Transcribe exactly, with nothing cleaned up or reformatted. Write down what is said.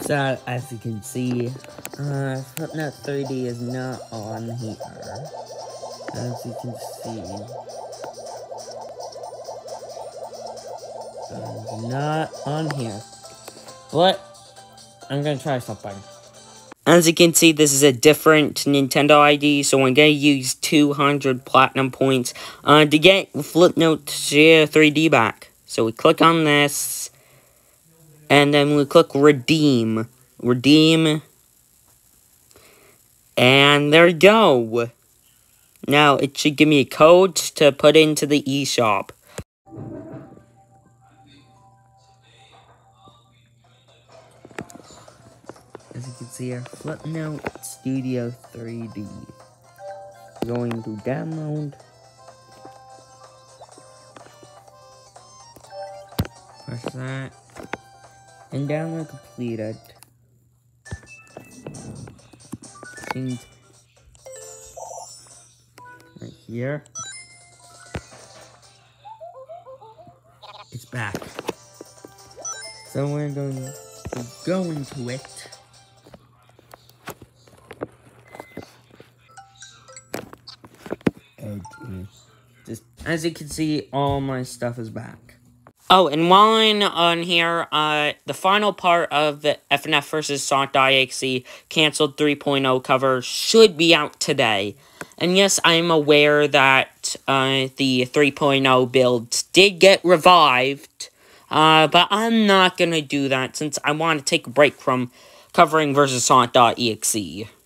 So, as you can see, uh, Flipnote three D is not on here. As you can see, it's not on here. But, I'm gonna try something. As you can see, this is a different Nintendo I D, so I'm gonna use two hundred platinum points uh, to get Flipnote three D back. So we click on this, and then we click redeem. Redeem. And there we go. Now, it should give me a code to put into the eShop. As you can see here, Flipnote Studio three D. Going to download. Press that. And download completed. And right here. It's back. So we're going to go into it. And just as you can see, all my stuff is back. Oh, and while I'm on here, uh, the final part of the F N F versus. Sonic.exe canceled three point oh cover should be out today. And yes, I'm aware that uh, the three point oh builds did get revived, uh, but I'm not going to do that since I want to take a break from covering versus. Sonic.exe.